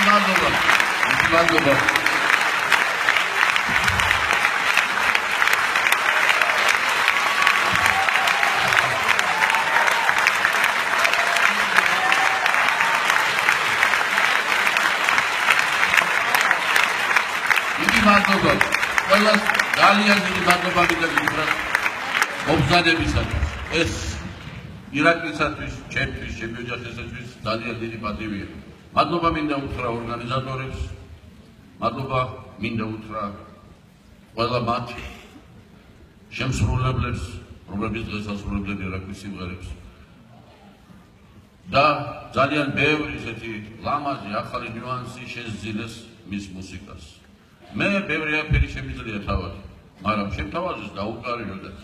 მადლობა. მადლობა. ყველას ძალიან დიდი მადლობა გითხრათ მობრძანებისათვის. ეს ირაკლისათვის, ჩემთვის, ჩემი ოჯახისათვის ძალიან დიდი პატივია. მადლობა მინდა უთხრა ორგანიზატორებს, მადლობა მინდა უთხრა ყველა მათ შემსრულებლებს, რომლებიც დღეს ასრულებდნენ ირაკლის სიმღერებს. და ძალიან ბევრი ესეთი ლამაზი ახალი ნიუანსი შესძინეს მის მუსიკას. მე ბევრი აფერი შემიძლია თავად, მაგრამ შემთავაზეს დაუკარიო და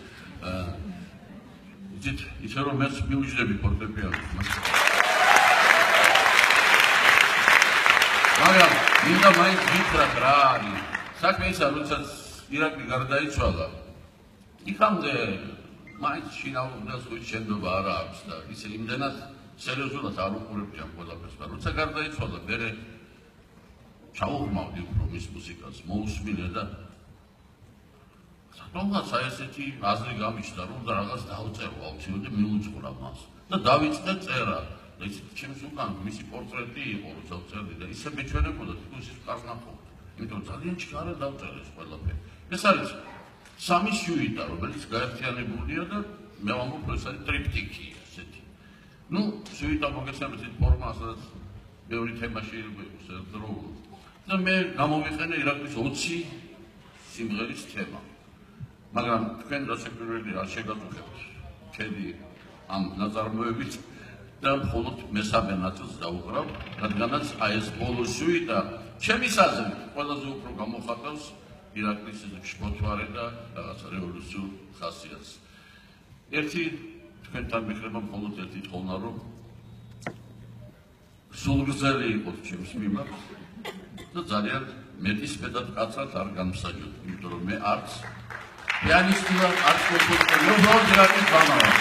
ისე რომ მეც მივიждები ფორტეპიანოს. მაგრამ მინდა მაინც გითხრათ რა არის. საქმე ისა, როდესაც ირაკლი გარდაიცვალა, იქამდე მაინც შინაურდას ხუთ შენდობა არ აქვს და ისე იმდენად სერიოზულად არ უყურებდი ამ ყველაფერს. როცა გარდაიცვალა, მერე ჩაუღმავდი უფრო მის მუსიკას, მოусმინე და რომელსაც ესეთი აზრი გამიშთა, რომ რაღაც დავწერო აუცილებლად და მიუძღვრა მას და დავიწყე წერა. და ისე ჩემს უკან მისი პორტრეტი იყო, როცა ვწერდი და ისე მეჩვენებოდა, თქოს ის კარგ ნახობდა. იმიტომ ძალიან ჩქარა დავწერე ეს ყველაფერი. ეს არის სამი სუიტა, რომელიც გაერთიანებულია და მე ვამბობ, ეს არის ტრიპტიკი ესეთი. სუიტა მოგესალმებით ის ფორმა, სადაც ბევრი თემა შეიძლება იყოს ერთდროულად. და მე გამოვიყენე ირაკლის 20 სიმღერის თემა. მაგრამ თქვენ დასაკვირველი არ შეგაწუხებთ ჩემი ამ ნაწარმოებით და მხოლოდ მესამე ნაწილს დავუყრავ, რადგანაც ეს ბოლო სუიტა ჩემის აზრით ყველაზე უფრო გამოხატავს ირაკლის შფოთვარე და რაღაცა რევოლუციურ ხასიათს. ერთი თქვენთან მიხდება მხოლოდ ერთი თხოვნა, რომ სულგრძელი იყოს ჩემს მიმართ და ძალიან მეტისმეტად კაცად არ განმსაჯოთ, იმიტომ რომ მე არც პიანისტი ვარ, არც კომპოზიტორი, უბრალოდ ირაკლის ფანა ვარ.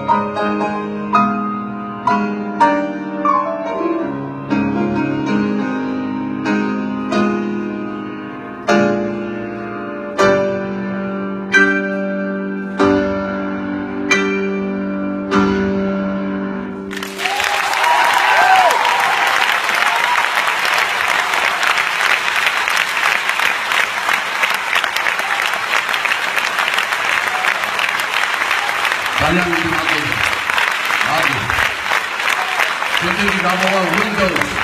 ძალიან მადლობა. შედეგი გამოვა Windows